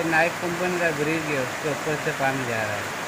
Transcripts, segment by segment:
ये नाइक कंपनी का ब्रिज है, उसके ऊपर से पानी जा रहा है।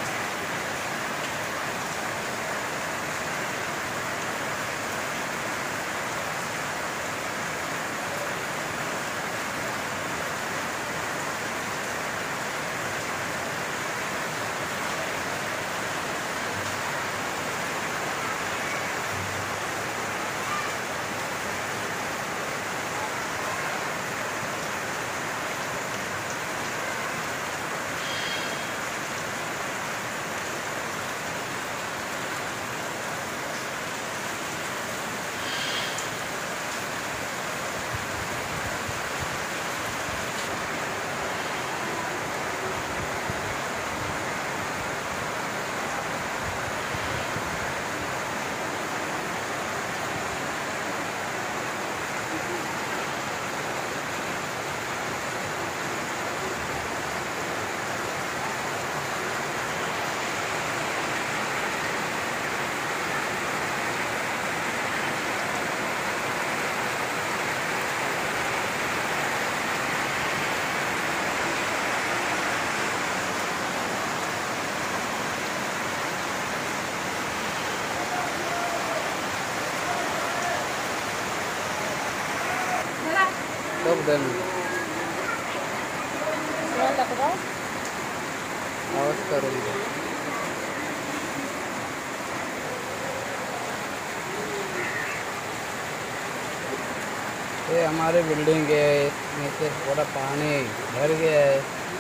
सब दिन आवाज करूँगा। ये हमारी बिल्डिंग है, इसमें से पूरा पानी भर गया है।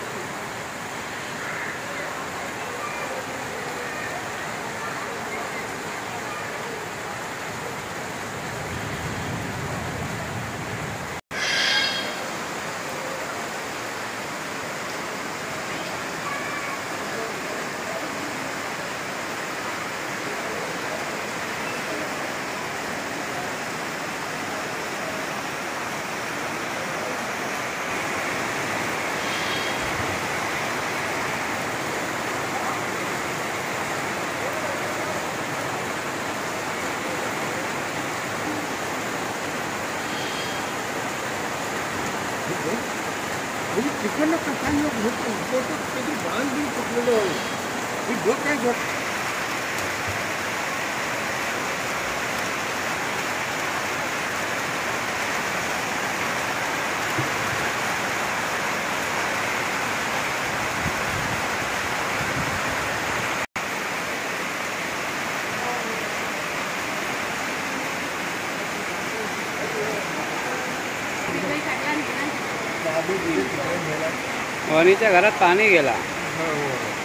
चिकन कसाई फोटो कधी बांध भी चुकलेलो ही डोक काय झोप वणीच्या घरात पाणी गेला।